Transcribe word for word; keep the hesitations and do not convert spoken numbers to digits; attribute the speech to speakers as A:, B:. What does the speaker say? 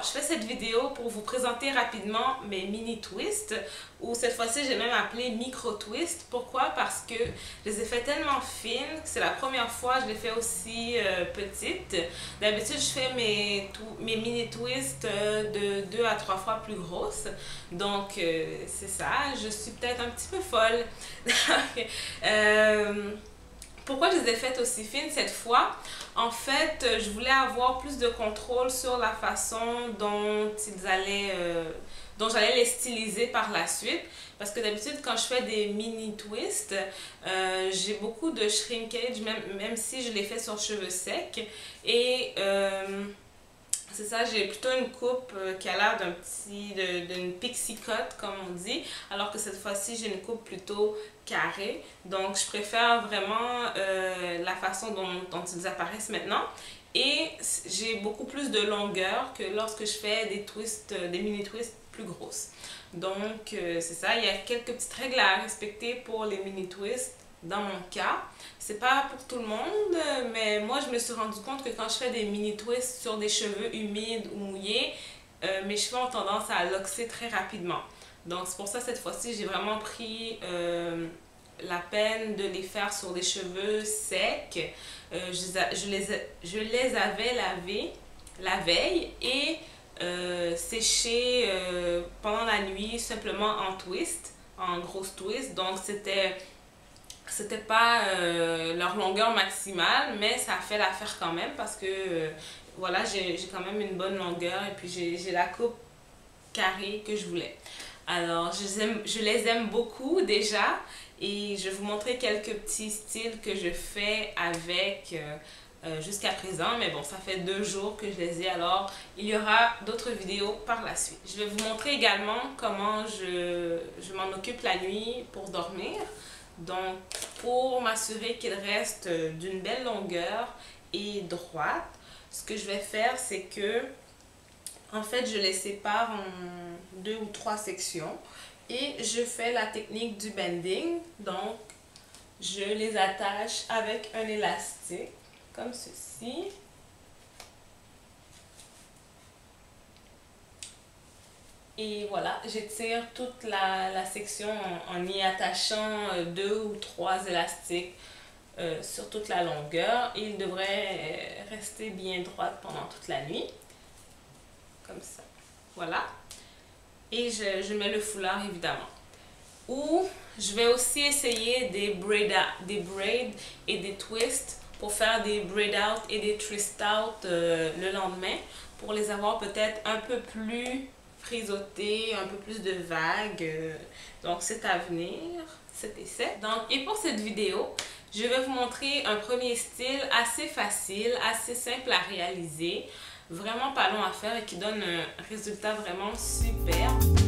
A: Alors, je fais cette vidéo pour vous présenter rapidement mes mini twists, ou cette fois-ci, j'ai même appelé micro twists. Pourquoi? Parce que je les ai fait tellement fines que c'est la première fois que je les fais aussi euh, petites. D'habitude, je fais mes, mes mini twists euh, de deux à trois fois plus grosses. Donc, euh, c'est ça. Je suis peut-être un petit peu folle. euh, Pourquoi je les ai faites aussi fines cette fois? En fait, je voulais avoir plus de contrôle sur la façon dont ils allaient, euh, dont j'allais les styliser par la suite. Parce que d'habitude, quand je fais des mini twists, euh, j'ai beaucoup de shrinkage, même, même si je les fais sur cheveux secs. Et euh, c'est ça, j'ai plutôt une coupe qui a l'air d'un petit, d'une pixie cut comme on dit, alors que cette fois-ci j'ai une coupe plutôt carrée. Donc je préfère vraiment euh, la façon dont, dont ils apparaissent maintenant. Et j'ai beaucoup plus de longueur que lorsque je fais des twists, des mini twists plus grosses. Donc euh, c'est ça, il y a quelques petites règles à respecter pour les mini twists. Dans mon cas, c'est pas pour tout le monde, mais moi je me suis rendu compte que quand je fais des mini twists sur des cheveux humides ou mouillés, euh, mes cheveux ont tendance à loxer très rapidement. Donc c'est pour ça cette fois-ci j'ai vraiment pris euh, la peine de les faire sur des cheveux secs. Euh, je, je, les, je les avais lavés la veille et euh, séchés euh, pendant la nuit simplement en twist, en grosse twist. Donc c'était C'était pas euh, leur longueur maximale, mais ça a fait l'affaire quand même parce que euh, voilà, j'ai quand même une bonne longueur et puis j'ai la coupe carrée que je voulais. Alors, je les aime, je les aime beaucoup déjà et je vais vous montrer quelques petits styles que je fais avec euh, euh, jusqu'à présent. Mais bon, ça fait deux jours que je les ai, alors il y aura d'autres vidéos par la suite. Je vais vous montrer également comment je, je m'en occupe la nuit pour dormir. Donc, pour m'assurer qu'ils restent d'une belle longueur et droite, ce que je vais faire, c'est que, en fait, je les sépare en deux ou trois sections et je fais la technique du bending. Donc, je les attache avec un élastique, comme ceci. Et voilà, j'étire toute la, la section en, en y attachant deux ou trois élastiques euh, sur toute la longueur. Et il devrait rester bien droit pendant toute la nuit. Comme ça. Voilà. Et je, je mets le foulard évidemment. Ou je vais aussi essayer des braid, des braids et des twists pour faire des braid out et des twist out euh, le lendemain. Pour les avoir peut-être un peu plus frisoter, un peu plus de vagues. Donc c'est à venir, cet essai. Donc, et pour cette vidéo, je vais vous montrer un premier style assez facile, assez simple à réaliser, vraiment pas long à faire et qui donne un résultat vraiment super.